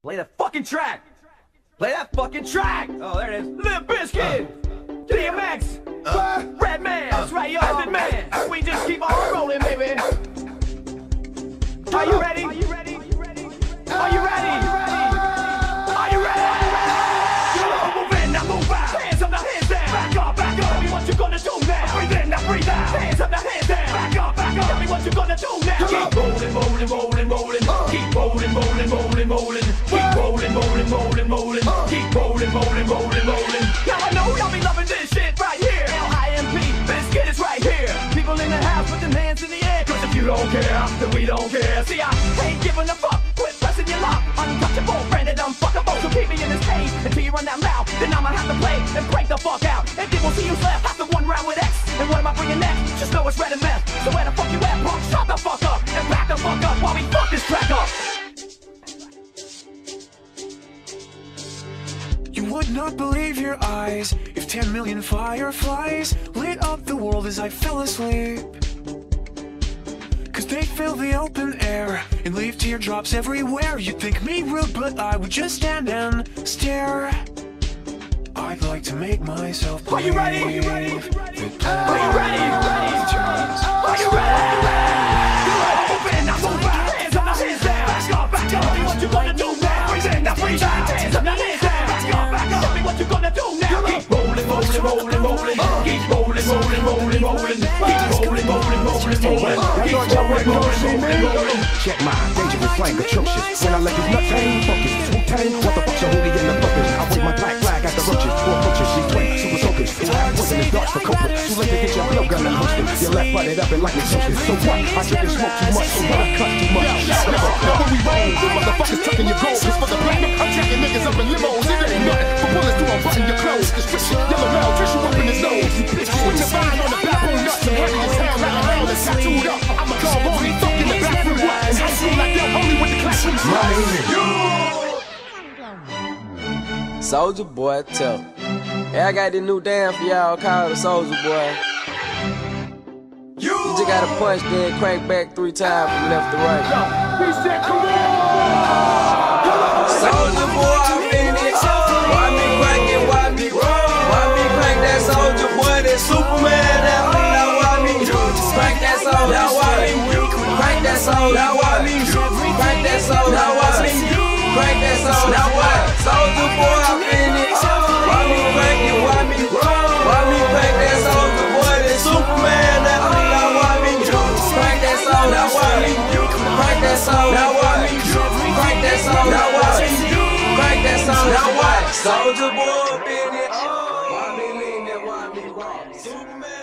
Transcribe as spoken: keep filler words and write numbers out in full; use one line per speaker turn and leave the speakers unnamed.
Play that fucking track! Play that fucking track! Oh, there it is. Limp, Bizkit! D M X! Uh, Red Man! That's right, yo, uh, man! Uh, we just keep on rolling, baby! Are you ready? Are you ready? Are you ready? Are you ready? Are you ready? You move in, now move out! Hands up, now hands down! Back up, back up! Tell me what you gonna do now! Breathe in, now breathe out! Hands up, now hands down! Back up, back up! Tell me what you gonna do now! Keep rolling, rolling, rolling, rolling! Keep rolling, rolling, rolling, rolling! Keep rolling, rolling, rolling, rolling! Keep rolling, rolling, rolling, rolling! Now I know y'all be loving this shit right here! L I M P, Bizkit is right here! People in the house put them hands in the air! Cause if you don't care, then we don't care! See, I ain't giving a fuck! Quit pressing your luck! Untouchable, branded unfuckable! So keep me in this cage until you run that mouth! Then I'ma have to play and break the fuck out! And people see you left after one round with X! And what am I bringing next? Just know it's red and meth! So where the fuck you at, punk? Shut the fuck up! And back the fuck up while we fuck this track up!
You would not believe your eyes if ten million fireflies lit up the world as I fell asleep. Cause they fill the open air and leave teardrops everywhere. You'd think me rude, but I would just stand and stare. I'd like to make myself believe.
Are you ready? Are you ready? Are you ready? Are you ready? Are you ready? Move in, now move out. Hands up, now hands down. Back up, back up. Tell me what you gonna do now. Breathe in, now breathe out. Hands up, now hands down. Back up, back up. Tell me what you gonna do now. Keep rolling, rolling, rolling, rolling. Keep rolling, rolling, rolling, rolling. Keep rolling, rolling, rolling, rolling. Keep rolling, rolling, rolling, rolling.
Check my dangerous flank atrocious. When I let this nut hang, focus. Wu-Tang, what the fuck's a hoodie in the fuckers? I wave my black flag at the roaches. Four roaches, she twin, super soakers. Who have poison in darts for copper. Too late to get your blow gun and hosted. Your left butted up and like it's toasted. So what? I drink and smoke too much, so what I cut too much. Now when we roll, you motherfuckers tucking your gold. It's for the platinum. I'm jacking niggas up in limos. It ain't nothing for bullets to unbutton your clothes. Description, yellow mail, tissue up in his nose. You bitches with your vine on the backbone nuts. I'm heavy as hell, now around and tattooed up. I'm a dog, only fuck in the bathroom. And high school like that, only with the classroom.
Soulja Boy tough. Hey, I got this new dance for y'all called the Soulja Boy. You just gotta punch, then crank back three times from left to right.
He said, come on!
Soulja Boy, I'm in it. Why me crank it? Why me roll? Why me crank that Soulja Boy? That Superman, that now why me crank that Soulja? Now why me crank that Soulja? Now why me crank that Soulja? Now why me crank that Soulja? Now what? Soulja Boy, I'm in it. Why me crank it? Why me roll? Why me crank that Soulja Boy? That Superman, that now why me crank that Soulja? Now why me crank that Soulja? Now why me crank that Soulja? Now what? Crank that Soulja? Now what? Soulja Boy, in it. Why me lean that? Why me roll? Superman.